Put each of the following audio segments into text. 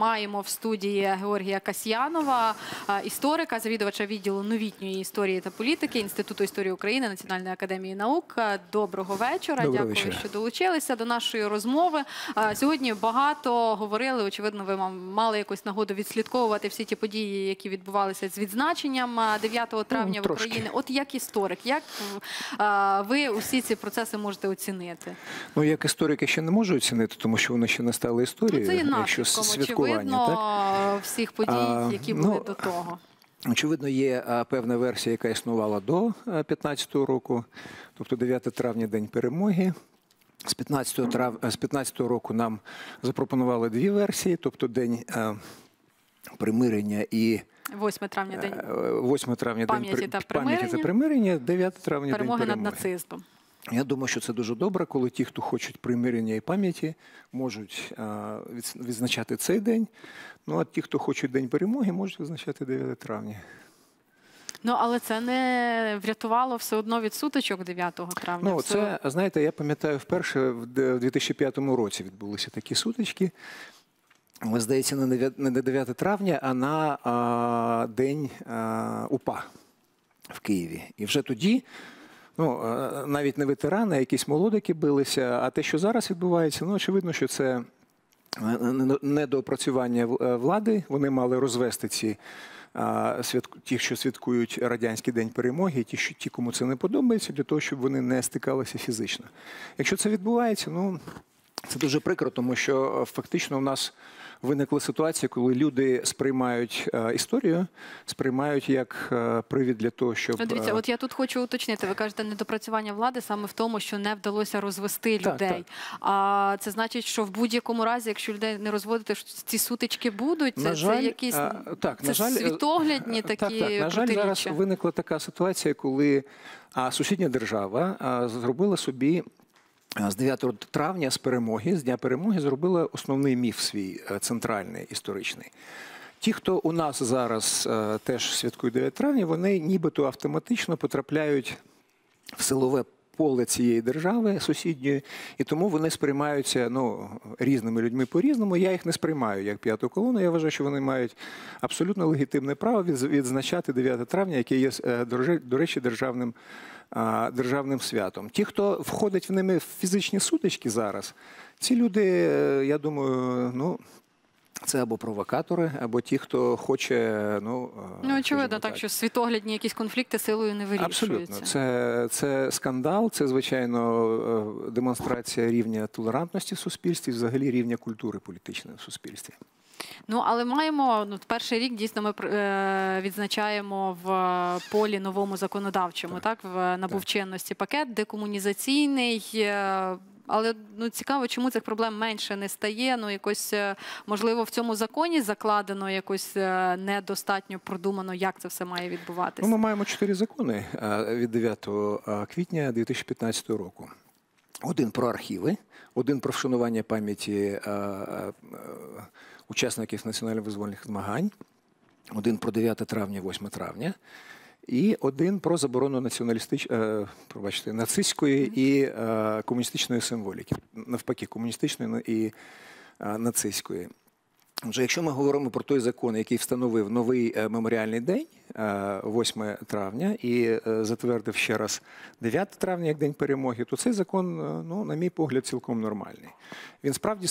маємо в студії Георгія Касьянова, історика, завідувача відділу новітньої історії та політики Інституту історії України Національної академії наук. Доброго вечора. Доброго Дякую, вечора. що долучилися до нашої розмови. Сьогодні багато говорили, очевидно, ви мали якусь нагоду відслідковувати всі ті події, які відбувалися з відзначенням 9 травня в Україні. От як історик, як ви усі ці процеси можете оцінити? Ну, як історик я ще не можу оцінити, тому що воно ще не стало історією. Це є якщо наслідком, святкування, очевидно, так? всіх подій, які були до того. Очевидно, є певна версія, яка існувала до 15-го року, тобто 9 травня – День перемоги. З 15-го року нам запропонували дві версії, тобто День примирення і 8 травня – День 8 травня – пам'яті та примирення, 9 травня – День перемоги перемоги. над нацизмом. Я думаю, що це дуже добре, коли ті, хто хочуть примирення і пам'яті, можуть відзначати цей день. Ну, а ті, хто хочуть День перемоги, можуть відзначати 9 травня. Ну, але це не врятувало все одно від сутичок 9 травня. Ну, це, знаєте, я пам'ятаю, вперше в 2005 році відбулися такі сутички. Але, здається, не на 9 травня, а на День УПА в Києві. І вже тоді, ну, навіть не ветерани, а якісь молодики билися. А те, що зараз відбувається, ну, очевидно, що це недоопрацювання влади. Вони мали розвести ті, що святкують Радянський день перемоги, і ті, кому це не подобається, для того, щоб вони не стикалися фізично. Якщо це відбувається, ну, це дуже прикро, тому що фактично у нас виникла ситуація, коли люди сприймають історію, сприймають як привід для того, щоб... Дивіться, от я тут хочу уточнити. Ви кажете, недопрацювання влади саме в тому, що не вдалося розвести людей. Так. А це значить, що в будь-якому разі, якщо людей не розводити, ці сутички будуть? Це якісь світоглядні такі протиріччя? На жаль, зараз виникла така ситуація, коли сусідня держава зробила собі з 9 травня, з Дня перемоги, зробила основний міф свій, центральний, історичний. Ті, хто у нас зараз теж святкують 9 травня, вони нібито автоматично потрапляють в силове поле цієї держави сусідньої, і тому вони сприймаються, ну, різними людьми по-різному. Я їх не сприймаю як п'яту колону. Я вважаю, що вони мають абсолютно легітимне право відзначати 9 травня, яке є, до речі, державним святом. Ті, хто входить в ними в фізичні сутички зараз, ці люди, я думаю, ну, це або провокатори, або ті, хто хоче, ну, очевидно, так, що світоглядні якісь конфлікти силою не вирішуються. Абсолютно. Це скандал, це, звичайно, демонстрація рівня толерантності в суспільстві, взагалі рівня культури політичної в суспільстві. Ну, але маємо, перший рік, дійсно, ми відзначаємо в полі новому законодавчому, так, набув чинності пакет декомунізаційний. Але, ну, цікаво, чому цих проблем менше не стає. Ну, якось, можливо, в цьому законі закладено якось недостатньо продумано, як це все має відбуватися. Ну, ми маємо 4 закони від 9 квітня 2015 року. Один про архіви, один про вшанування пам'яті учасників національно-визвольних змагань, один про 9 травня, 8 травня, і один про заборону нацистської і комуністичної символіки. Навпаки, комуністичної і нацистської. Отже, якщо ми говоримо про той закон, який встановив новий меморіальний день, 8 травня, і затвердив ще раз 9 травня як День перемоги, то цей закон, ну, на мій погляд, цілком нормальний. Він справді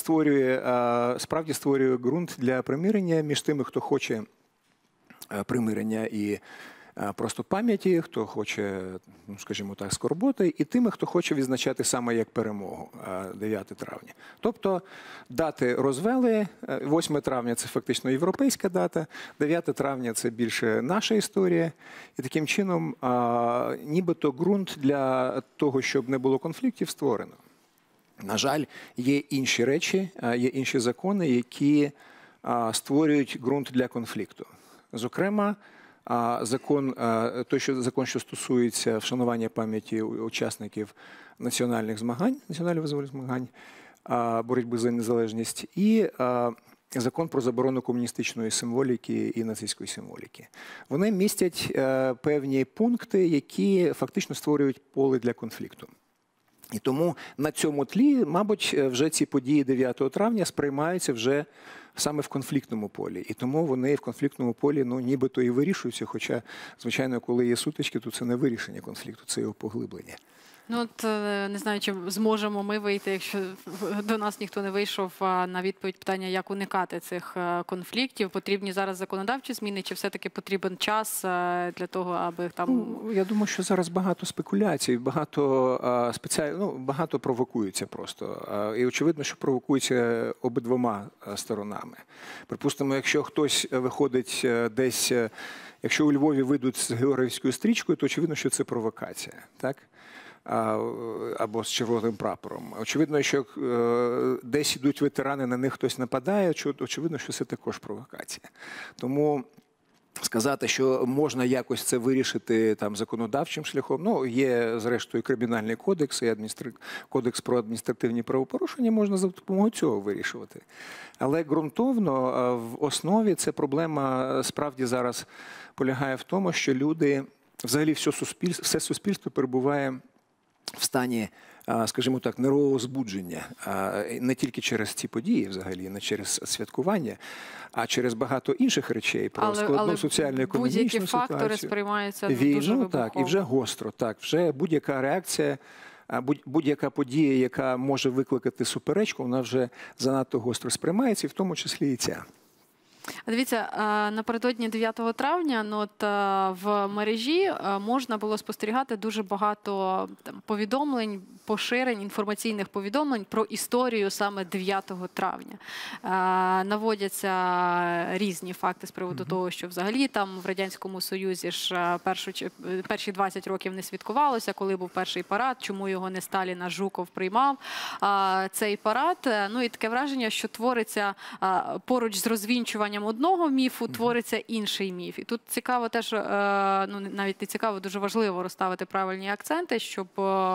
створює ґрунт для примирення між тими, хто хоче примирення і просто пам'яті, хто хоче, ну, скажімо так, скорботи, і тими, хто хоче відзначати саме як перемогу 9 травня. Тобто дати розвели, 8 травня – це фактично європейська дата, 9 травня – це більше наша історія, і таким чином нібито ґрунт для того, щоб не було конфліктів, створено. На жаль, є інші речі, є інші закони, які створюють ґрунт для конфлікту. Зокрема, закон, що стосується вшанування пам'яті учасників національних змагань, національно-визвольних змагань, боротьби за незалежність, і закон про заборону комуністичної символіки і нацистської символіки. Вони містять певні пункти, які фактично створюють поле для конфлікту. І тому на цьому тлі, мабуть, вже ці події 9 травня сприймаються вже саме в конфліктному полі. І тому вони в конфліктному полі, ну, нібито і вирішуються, хоча, звичайно, коли є сутички, то це не вирішення конфлікту, це його поглиблення. Ну, от не знаю, чи зможемо ми вийти, якщо до нас ніхто не вийшов на відповідь питання, як уникати цих конфліктів. Потрібні зараз законодавчі зміни, чи все-таки потрібен час для того, аби там... Ну, я думаю, що зараз багато спекуляцій, багато провокується просто. І очевидно, що провокується обидвома сторонами. Припустимо, якщо хтось виходить десь, якщо у Львові вийдуть з Георгіївською стрічкою, то очевидно, що це провокація, так? Або з червоним прапором. Очевидно, що десь ідуть ветерани, на них хтось нападає, очевидно, що це також провокація. Тому сказати, що можна якось це вирішити там законодавчим шляхом, ну, є, зрештою, Кримінальний кодекс і Кодекс про адміністративні правопорушення, можна за допомогою цього вирішувати. Але ґрунтовно в основі ця проблема справді зараз полягає в тому, що люди, взагалі все суспільство перебуває в стані, скажімо так, нервового збудження, не тільки через ці події взагалі, не через святкування, а через багато інших речей, про складну соціально-економічну ситуацію. Будь-які фактори сприймаються дуже вибухово. Так, і вже гостро, так, вже будь-яка реакція, будь-яка подія, яка може викликати суперечку, вона вже занадто гостро сприймається, і в тому числі і ця. Дивіться, напередодні 9 травня в мережі можна було спостерігати дуже багато повідомлень, поширень, інформаційних повідомлень про історію саме 9 травня. Наводяться різні факти з приводу того, що взагалі там в Радянському Союзі ж перші 20 років не святкувалося, коли був перший парад, чому його не Сталін, а Жуков приймав цей парад. Ну і таке враження, що твориться поруч з розвінчуванням одного міфу, твориться інший міф. І тут цікаво теж, ну навіть не цікаво, дуже важливо розставити правильні акценти, щоб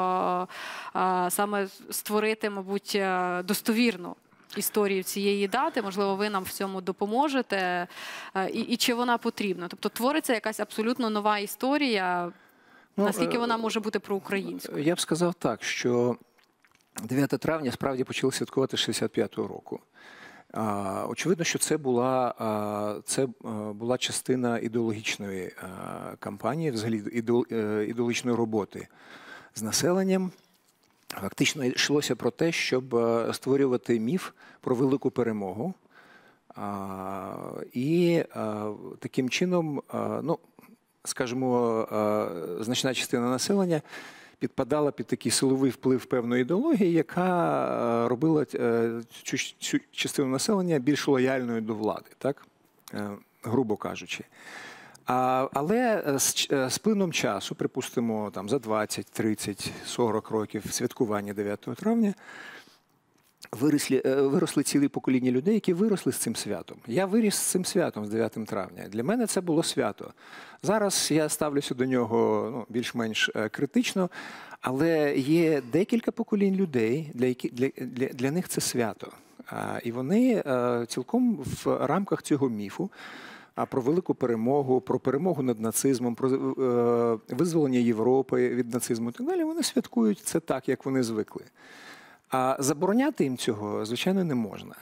саме створити, мабуть, достовірну історію цієї дати. Можливо, ви нам в цьому допоможете. І чи вона потрібна? Тобто твориться якась абсолютно нова історія, наскільки вона може бути проукраїнською? Я б сказав так, що 9 травня справді почали святкувати з 65-го року. Очевидно, що це була частина ідеологічної кампанії, взагалі ідеологічної роботи з населенням. Фактично йшлося про те, щоб створювати міф про велику перемогу. І таким чином, ну, скажімо, значна частина населення підпадала під такий силовий вплив певної ідеології, яка робила цю частину населення більш лояльною до влади, так? Грубо кажучи. Але з плином часу, припустимо, там, за 20, 30, 40 років святкування 9 травня, виросли цілі покоління людей, які виросли з цим святом. Я виріс з цим святом, з 9 травня. Для мене це було свято. Зараз я ставлюся до нього більш-менш критично, але є декілька поколінь людей, для них це свято. І вони цілком в рамках цього міфу про велику перемогу, про перемогу над нацизмом, про визволення Європи від нацизму і так далі, вони святкують це так, як вони звикли. А забороняти їм цього, звичайно, не можна.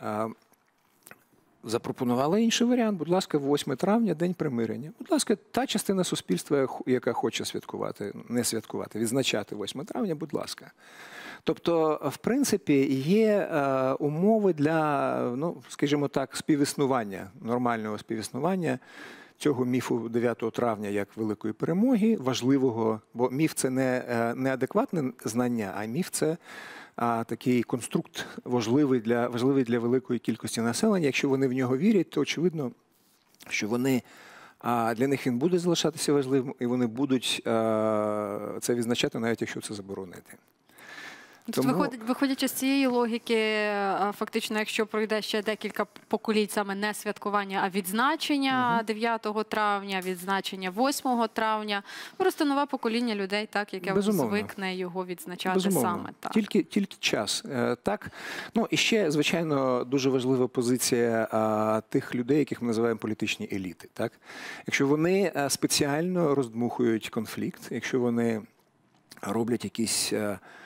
Запропонували інший варіант. Будь ласка, 8 травня, День примирення. Будь ласка, та частина суспільства, яка хоче святкувати, не святкувати, відзначати 8 травня, будь ласка. Тобто, в принципі, є умови для, ну, скажімо так, співіснування, нормального співіснування цього міфу 9 травня як великої перемоги, важливого, бо міф – це не адекватне знання, а міф – це такий конструкт важливий для великої кількості населення. Якщо вони в нього вірять, то очевидно, що для них він буде залишатися важливим, і вони будуть це відзначати, навіть якщо це заборонити. Виходячи з цієї логіки, фактично, якщо пройде ще декілька поколінь, саме не святкування, а відзначення 9 травня, відзначення 8 травня, просто нове покоління людей, так, яке звикне його відзначати саме так. Тільки час. Так. Ну, і ще, звичайно, дуже важлива позиція тих людей, яких ми називаємо політичні еліти. Так? Якщо вони спеціально роздмухують конфлікт, якщо вони роблять якісь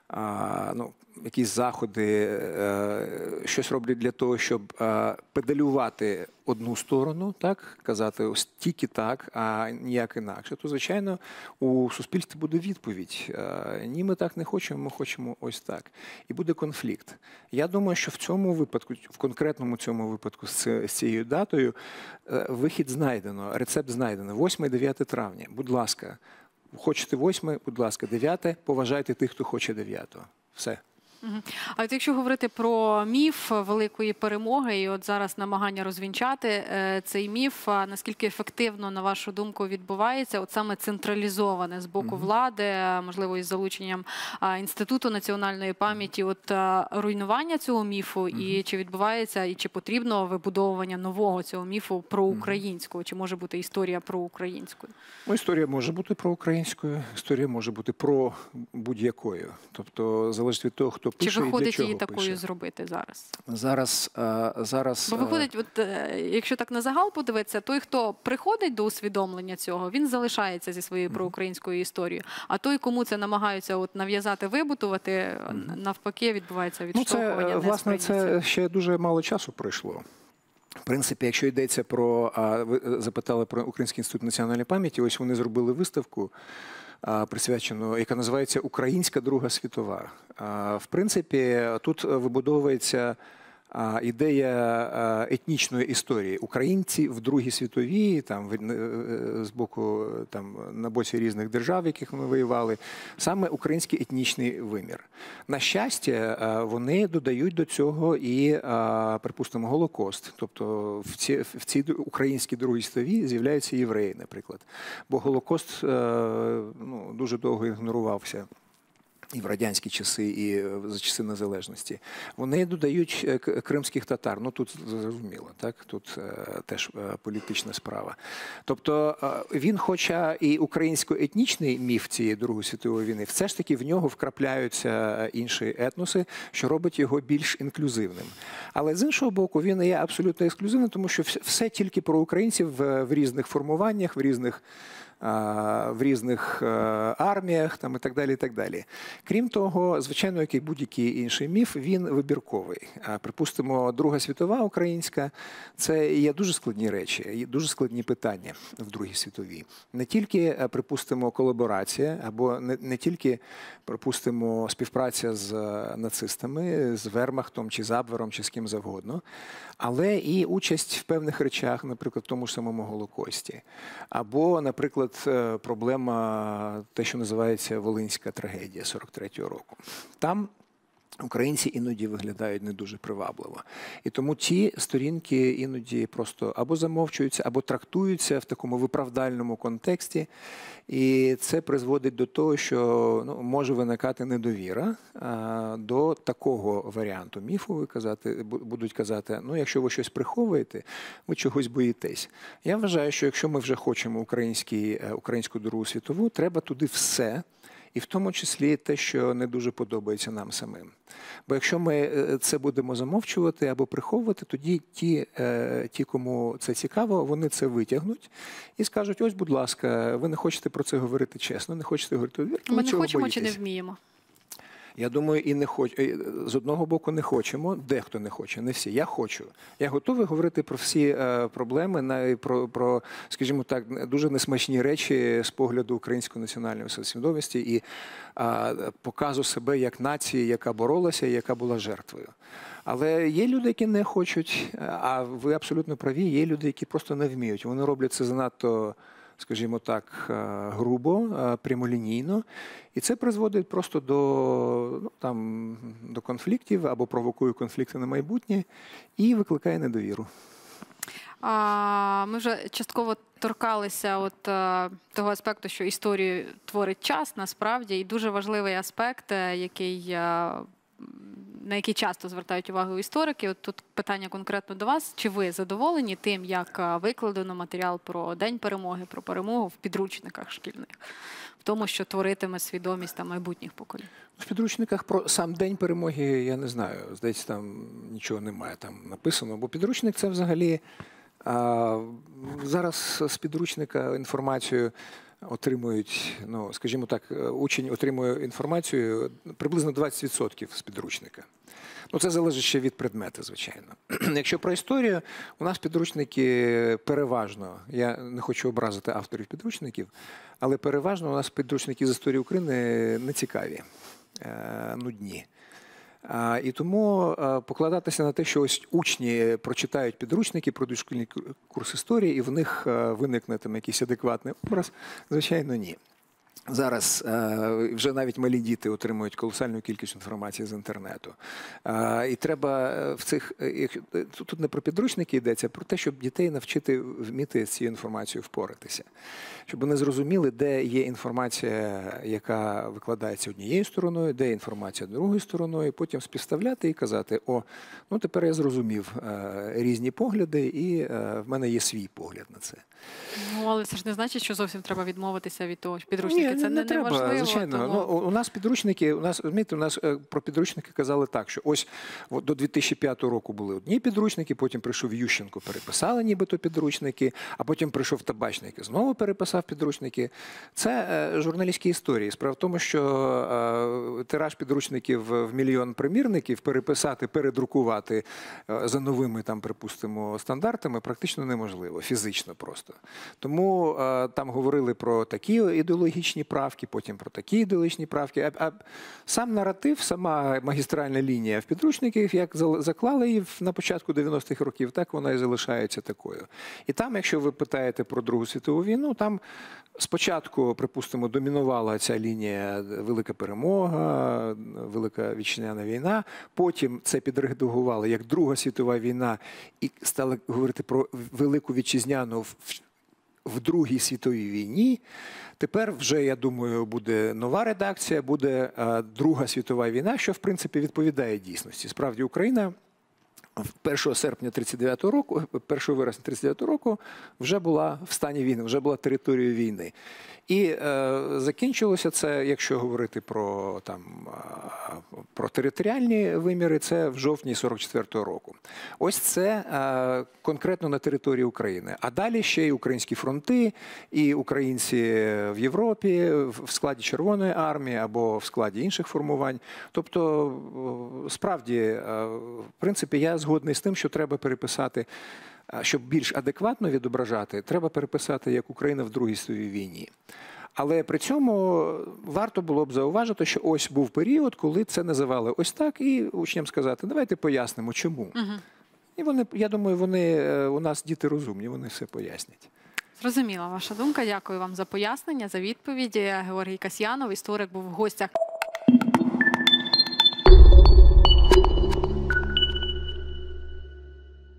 ну, якісь заходи, щось роблять для того, щоб педалювати одну сторону, так, казати ось тільки так, а ніяк інакше, то, звичайно, у суспільстві буде відповідь. Ні, ми так не хочемо, ми хочемо ось так. І буде конфлікт. Я думаю, що в цьому випадку, в конкретному цьому випадку з цією датою, вихід знайдено, рецепт знайдено. 8-9 травня. Будь ласка, хочете 8, будь ласка, 9, поважайте тих, хто хоче 9. Все. А от якщо говорити про міф великої перемоги, і от зараз намагання розвінчати цей міф, наскільки ефективно, на вашу думку, відбувається от саме централізоване з боку влади, можливо, із залученням Інституту національної пам'яті, от руйнування цього міфу, і чи відбувається, і чи потрібно вибудовування нового цього міфу проукраїнського, чи може бути історія проукраїнською? Ну, історія може бути проукраїнською, історія може бути про будь-якою. Тобто, залежить від того, хто пише чи виходить і для чого її такою пише. зробити зараз? Зараз... Бо виходить, от, якщо так на загал подивитися, той, хто приходить до усвідомлення цього, він залишається зі своєю проукраїнською історією. А той, кому це намагаються от нав'язати, вибутувати, навпаки, відбувається відштовхування, власне, несприйняття. це ще дуже мало часу пройшло. В принципі, якщо йдеться про, ви запитали про Український інститут національної пам'яті, ось вони зробили виставку, присвячену, яка називається «Українська Друга світова». В принципі, тут вибудовується ідея етнічної історії. Українці в Другій світовій, там, з боку, там, на боці різних держав, в яких ми воювали, саме український етнічний вимір. На щастя, вони додають до цього і, припустимо, Голокост. Тобто в цій українській Другій світовій з'являються євреї, наприклад. Бо Голокост дуже довго ігнорувався. І в радянські часи, і за часи незалежності. Вони додають кримських татар. Ну, тут зрозуміло, так? Тут теж політична справа. Тобто він, хоча і українсько-етнічний міф цієї Другої світової війни, все ж таки в нього вкрапляються інші етноси, що робить його більш інклюзивним. Але з іншого боку, він є абсолютно ексклюзивним, тому що все тільки про українців в різних формуваннях, в різних арміях там, і так далі, і так далі. Крім того, звичайно, як і будь-який інший міф, він вибірковий. Припустимо, Друга світова українська – це є дуже складні речі, є дуже складні питання в Другій світовій. Не тільки, припустимо, колаборація, або не тільки, припустимо, співпраця з нацистами, з Вермахтом, чи з Абвером, чи з ким завгодно, але і участь в певних речах, наприклад, в тому ж самому Голокості. Або, наприклад, проблема, те, що називається Волинська трагедія 43-го року. Там українці іноді виглядають не дуже привабливо. І тому ті сторінки іноді просто або замовчуються, або трактуються в такому виправдальному контексті. І це призводить до того, що може виникати недовіра до такого варіанту міфу. Будуть казати, якщо ви щось приховуєте, ви чогось боїтесь. Я вважаю, що якщо ми вже хочемо українську Другу світову, треба туди все, і в тому числі те, що не дуже подобається нам самим. Бо якщо ми це будемо замовчувати або приховувати, тоді ті, кому це цікаво, вони це витягнуть і скажуть, ось, будь ласка, ви не хочете про це говорити чесно, не хочете говорити відверто, ми не хочемо боїтесь? Чи не вміємо? Я думаю, і не з одного боку не хочемо, дехто не хоче, не всі. Я хочу. Я готовий говорити про всі проблеми, про, скажімо так, дуже несмачні речі з погляду української національної свідомості і показу себе як нації, яка боролася і яка була жертвою. Але є люди, які не хочуть, а ви абсолютно праві, є люди, які просто не вміють. Вони роблять це занадто, скажімо так, грубо, прямолінійно. І це призводить просто до конфліктів або провокує конфлікти на майбутнє і викликає недовіру. Ми вже частково торкалися того аспекту, що історію творить час, насправді, і дуже важливий аспект, на який часто звертають увагу історики. От тут питання конкретно до вас. Чи ви задоволені тим, як викладено матеріал про День перемоги, про перемогу в підручниках шкільних? В тому, що творитиме свідомість майбутніх поколінь? В підручниках про сам День перемоги, я не знаю, здається, там нічого немає там написано, бо підручник – це взагалі зараз з підручника інформацію отримують, ну, скажімо так, учень отримує інформацію приблизно 20% з підручника. Ну, це залежить ще від предмету, звичайно. Якщо про історію, у нас підручники переважно, я не хочу образити авторів підручників, але переважно у нас підручники з історії України не цікаві, нудні. І тому покладатися на те, що ось учні прочитають підручники, пройдуть шкільний курс історії, і в них виникне там якийсь адекватний образ, звичайно, ні. Зараз вже навіть малі діти отримують колосальну кількість інформації з інтернету. І треба в цих... Тут не про підручники йдеться, а про те, щоб дітей навчити вміти з цією інформацією впоратися. Щоб вони зрозуміли, де є інформація, яка викладається однією стороною, де є інформація другою стороною, і потім співставляти і казати, о, ну тепер я зрозумів різні погляди, і в мене є свій погляд на це. Ну, але це ж не значить, що зовсім треба відмовитися від того, що підручники. Це не треба, неможливо. звичайно. Тому... Ну, у нас підручники, розумієте, у нас про підручники казали так, що ось до 2005 року були одні підручники, потім прийшов Ющенко, переписали нібито підручники, а потім прийшов Табачник і знову переписав підручники. Це журналістські історії. Справа в тому, що тираж підручників в 1 мільйон примірників переписати, передрукувати за новими, там, припустимо, стандартами практично неможливо, фізично просто. Тому там говорили про такі ідеологічні правки, потім про такі ідеологічні правки. А сам наратив, сама магістральна лінія в підручниках, як заклали її на початку 90-х років, так вона і залишається такою. І там, якщо ви питаєте про Другу світову війну, там спочатку, припустимо, домінувала ця лінія Велика перемога, Велика вітчизняна війна, потім це підредагували як Друга світова війна і стали говорити про Велику вітчизняну в Другій світовій війні. Тепер вже, я думаю, буде нова редакція, буде Друга світова війна, що, в принципі, відповідає дійсності. Справді, Україна 1 серпня 1939 року, 1 вересня 1939 року вже була в стані війни, вже була територією війни. І закінчилося це, якщо говорити про, про територіальні виміри, це в жовтні 1944 року. Ось це конкретно на території України. А далі ще й українські фронти, і українці в Європі, в складі Червоної армії або в складі інших формувань. Тобто, справді, в принципі, я згодний з тим, що треба переписати, щоб більш адекватно відображати, треба переписати як Україна в Другій світовій війні. Але при цьому варто було б зауважити, що ось був період, коли це називали ось так, і учням сказати, давайте пояснимо, чому. І вони, я думаю, у нас діти розумні, вони все пояснять. Зрозуміла ваша думка. Дякую вам за пояснення, за відповіді. Георгій Касьянов, історик, був в гостях.